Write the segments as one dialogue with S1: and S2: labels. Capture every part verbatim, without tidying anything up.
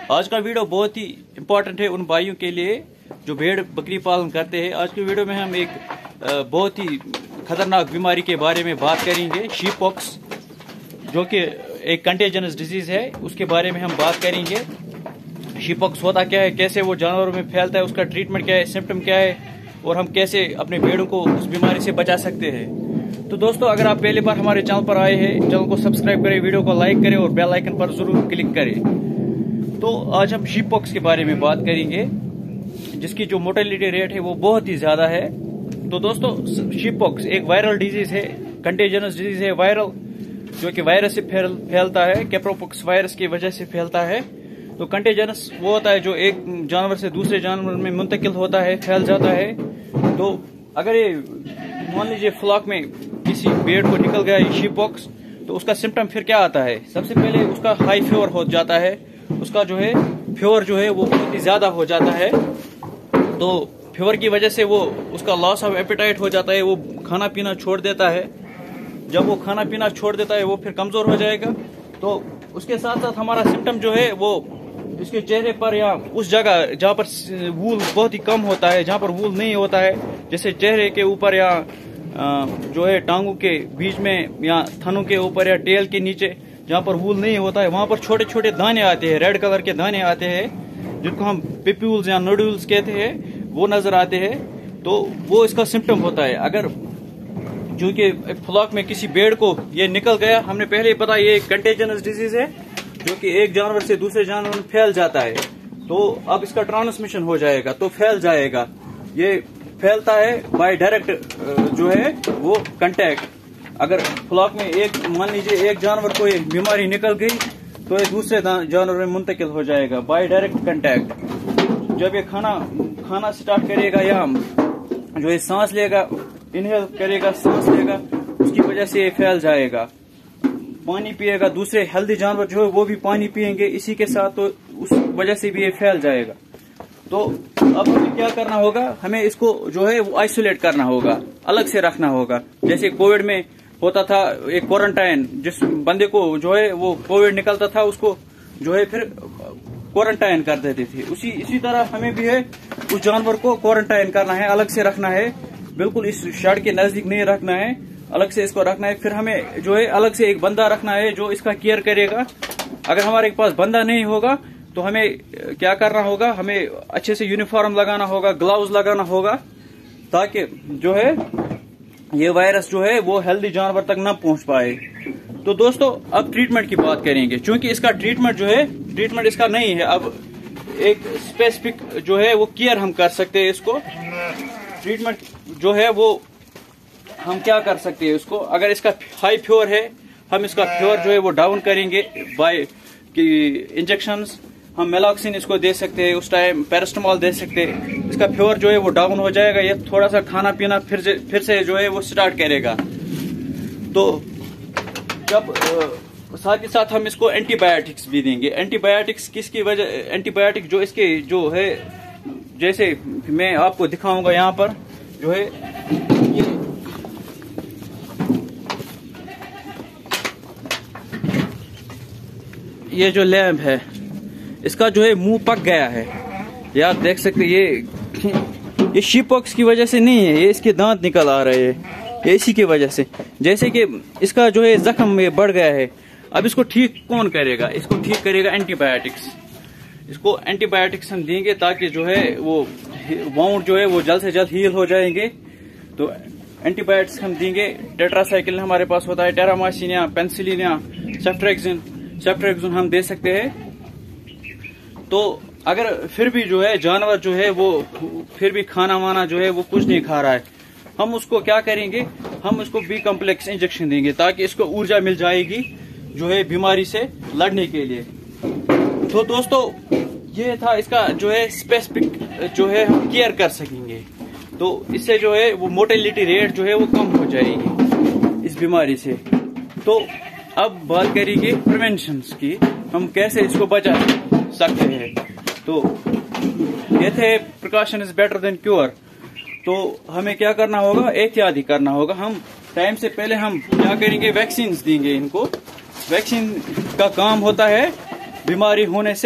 S1: आज का वीडियो बहुत ही इम्पोर्टेंट है उन भाइयों के लिए जो भेड़ बकरी पालन करते हैं। आज के वीडियो में हम एक बहुत ही खतरनाक बीमारी के बारे में बात करेंगे, शीप पॉक्स, जो कि एक कंटेजियस डिजीज है, उसके बारे में हम बात करेंगे। शीप पॉक्स होता क्या है, कैसे वो जानवरों में फैलता है, उसका ट्रीटमेंट क्या है, सिम्टम क्या है और हम कैसे अपने भेड़ों को उस बीमारी से बचा सकते हैं। तो दोस्तों, अगर आप पहली बार हमारे चैनल पर आए हैं, चैनल को सब्सक्राइब करें, वीडियो को लाइक करें और बेल आइकन पर जरूर क्लिक करें। तो आज हम शीप पॉक्स के बारे में बात करेंगे, जिसकी जो मोर्टेलिटी रेट है वो बहुत ही ज्यादा है। तो दोस्तों, शीप पॉक्स एक वायरल डिजीज है, कंटेजियस डिजीज है, वायरल, जो कि वायरस से फैल, फैलता है, कैप्रोपॉक्स वायरस की वजह से फैलता है। तो कंटेजियस वो होता है जो एक जानवर से दूसरे जानवर में मुंतकिल होता है, फैल जाता है। तो अगर ये मान लीजिए फ्लॉक में किसी भेड़ को निकल गया ये शीप पॉक्स, तो उसका सिम्टम फिर क्या आता है? सबसे पहले उसका हाई फीवर हो जाता है, उसका जो है फीवर जो है वो बहुत ही ज्यादा हो जाता है। तो फीवर की वजह से वो उसका लॉस ऑफ एपेटाइट हो जाता है, वो खाना पीना छोड़ देता है। जब वो खाना पीना छोड़ देता है वो फिर कमजोर हो जाएगा। तो उसके साथ साथ हमारा सिम्टम जो है वो इसके चेहरे पर या उस जगह जहाँ पर वूल बहुत ही कम होता है, जहाँ पर वूल नहीं होता है, जैसे चेहरे के ऊपर या जो है टांगों के बीच में या थनों के ऊपर या टेल के नीचे जहाँ पर वूल नहीं होता है, वहां पर छोटे छोटे दाने आते हैं, रेड कलर के दाने आते हैं, जिनको हम पिप्यूल्स या नोड्यूल्स कहते हैं, वो नजर आते हैं। तो वो इसका सिम्टम होता है। अगर जो कि फ्लॉक में किसी भेड़ को ये निकल गया, हमने पहले ही पता ये कंटेजियस डिजीज है जो कि एक जानवर से दूसरे जानवर में फैल जाता है। तो अब इसका ट्रांसमिशन हो जाएगा, तो फैल जाएगा। ये फैलता है बाय डायरेक्ट जो है वो कांटेक्ट। अगर फ्लॉक में एक मान लीजिए एक जानवर को ये बीमारी निकल गई, तो ये दूसरे जानवर में मुंतकिल हो जाएगा बाय डायरेक्ट कांटेक्ट। जब ये खाना खाना स्टार्ट करेगा या जो ये सांस लेगा, इनहेल करेगा, सांस लेगा, उसकी वजह से ये फैल जाएगा। पानी पिएगा, दूसरे हेल्दी जानवर जो है वो भी पानी पिएंगे इसी के साथ, तो उस वजह से भी ये फैल जाएगा। तो अब हमें क्या करना होगा? हमें इसको जो है वो आइसोलेट करना होगा, अलग से रखना होगा। जैसे कोविड में होता था एक क्वारंटाइन, जिस बंदे को जो है वो कोविड निकलता था उसको जो है फिर क्वारंटाइन कर देते थे, उसी इसी तरह हमें भी है उस जानवर को क्वारंटाइन करना है, अलग से रखना है, बिल्कुल इस शेड के नजदीक नहीं रखना है, अलग से इसको रखना है। फिर हमें जो है अलग से एक बंदा रखना है जो इसका केयर करेगा। अगर हमारे पास बंदा नहीं होगा तो हमें क्या करना होगा? हमें अच्छे से यूनिफॉर्म लगाना होगा, ग्लव्स लगाना होगा, ताकि जो है ये वायरस जो है वो हेल्दी जानवर तक न पहुंच पाए। तो दोस्तों, अब ट्रीटमेंट की बात करेंगे, क्योंकि इसका ट्रीटमेंट जो है ट्रीटमेंट इसका नहीं है। अब एक स्पेसिफिक जो है वो केयर हम कर सकते हैं। इसको ट्रीटमेंट जो है वो हम क्या कर सकते हैं? उसको अगर इसका हाई फीवर है, हम इसका फीवर जो है वो डाउन करेंगे बाय की इंजेक्शंस। हम मेलॉक्सिन इसको दे सकते हैं, उस टाइम पैरास्टामोल दे सकते हैं। इसका फीवर जो है वो डाउन हो जाएगा, ये थोड़ा सा खाना पीना फिर से फिर से जो है वो स्टार्ट करेगा। तो जब साथ ही साथ हम इसको एंटीबायोटिक्स भी देंगे। एंटीबायोटिक्स किसकी वजह? एंटीबायोटिक जो इसके जो है, जैसे मैं आपको दिखाऊंगा यहाँ पर जो है ये ये जो लैम्प है, इसका जो है मुंह पक गया है, यार देख सकते। ये ये शीप पॉक्स की वजह से नहीं है, ये इसके दांत निकल आ रहे हैं, ये इसी की वजह से। जैसे कि इसका जो है जख्म में बढ़ गया है। अब इसको ठीक कौन करेगा? इसको ठीक करेगा एंटीबायोटिक्स। इसको एंटीबायोटिक्स हम देंगे ताकि जो है वो वाउंड जो है वो जल्द से जल्द हील हो जाएंगे। तो एंटीबायोटिक्स हम देंगे। टेट्रासाइक्लिन हमारे पास होता है, टेरामाइसिन या पेनिसिलिन या सेफ्ट्रेक्सिन सेफ्ट्रेक्सिन हम दे सकते हैं। तो अगर फिर भी जो है जानवर जो है वो फिर भी खाना वाना जो है वो कुछ नहीं खा रहा है, हम उसको क्या करेंगे? हम उसको बी कॉम्प्लेक्स इंजेक्शन देंगे, ताकि इसको ऊर्जा मिल जाएगी जो है बीमारी से लड़ने के लिए। तो दोस्तों, ये था इसका जो है स्पेसिफिक जो है हम केयर कर सकेंगे। तो इससे जो है वो मोर्टेलिटी रेट जो है वो कम हो जाएगी इस बीमारी से। तो अब बात करेंगे प्रिवेंशन की, हम कैसे इसको बचा सकते हैं। तो ये थे precaution is better than cure. तो हमें क्या करना होगा? एहतियाती करना होगा। हम टाइम से पहले हम क्या करेंगे? वैक्सीन देंगे इनको। वैक्सीन का काम होता है बीमारी होने से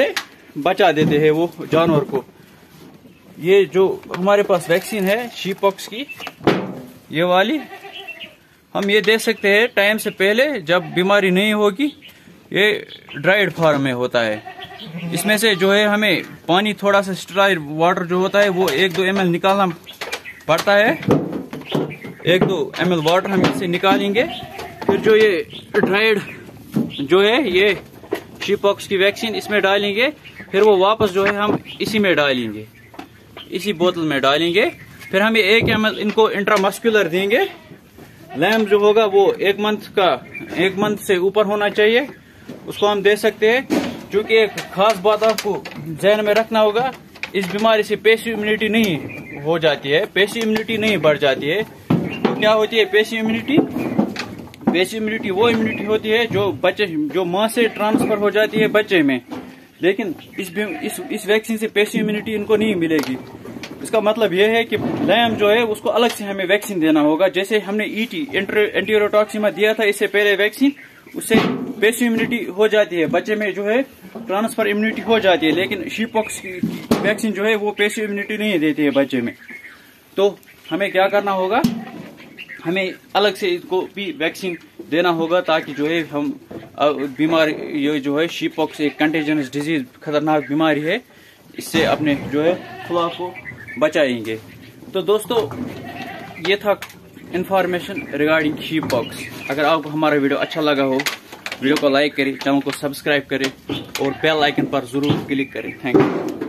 S1: बचा देते हैं वो जानवर को। ये जो हमारे पास वैक्सीन है शीप पॉक्स की, ये वाली, हम ये दे सकते हैं टाइम से पहले जब बीमारी नहीं होगी। ये ड्राइड फार्म में होता है। इसमें से जो है हमें पानी थोड़ा सा स्टराइल वाटर जो होता है वो एक दो एम एल निकालना पड़ता है। एक दो एम एल वाटर हम इससे निकालेंगे। फिर जो ये ड्राइड जो है ये शीप पॉक्स की वैक्सीन इसमें डालेंगे। फिर वो वापस जो है हम इसी में डालेंगे, इसी बोतल में डालेंगे। फिर हम एक एम एल इनको इंट्रामस्कुलर देंगे। लैम्प जो होगा वो एक मंथ का एक मंथ से ऊपर होना चाहिए, उसको हम दे सकते हैं। क्योंकि एक खास बात आपको ध्यान में रखना होगा, इस बीमारी से पेसिव इम्यूनिटी नहीं हो जाती है, पेसिव इम्यूनिटी नहीं बढ़ जाती है। तो क्या होती है पेसिव इम्यूनिटी? पेसिव इम्यूनिटी वो इम्यूनिटी होती है जो बच्चे जो माँ से ट्रांसफर हो जाती है बच्चे में। लेकिन इस इस, इस वैक्सीन से पेसिव इम्यूनिटी इनको नहीं मिलेगी। इसका मतलब यह है कि लैम्प जो है उसको अलग से हमें वैक्सीन देना होगा। जैसे हमने ईटी एंटीरोटॉक्सिमा दिया था इससे पहले वैक्सीन, उससे पेसिव इम्यूनिटी हो जाती है बच्चे में, जो है ट्रांसफर इम्यूनिटी हो जाती है। लेकिन शीप पॉक्स की वैक्सीन जो है वो पेसिव इम्यूनिटी नहीं देती है बच्चे में। तो हमें क्या करना होगा, हमें अलग से इसको भी वैक्सीन देना होगा ताकि जो है हम बीमारी, ये जो है शीप पॉक्स एक कंटेजियस डिजीज खतरनाक बीमारी है, इससे अपने जो है फ्लॉक को बचाएंगे। तो दोस्तों ये था इंफॉर्मेशन रिगार्डिंग शीप पॉक्स। अगर आपको हमारा वीडियो अच्छा लगा हो, वीडियो को लाइक करें, चैनल को सब्सक्राइब करें और बेल आइकन पर जरूर क्लिक करें। Thank you.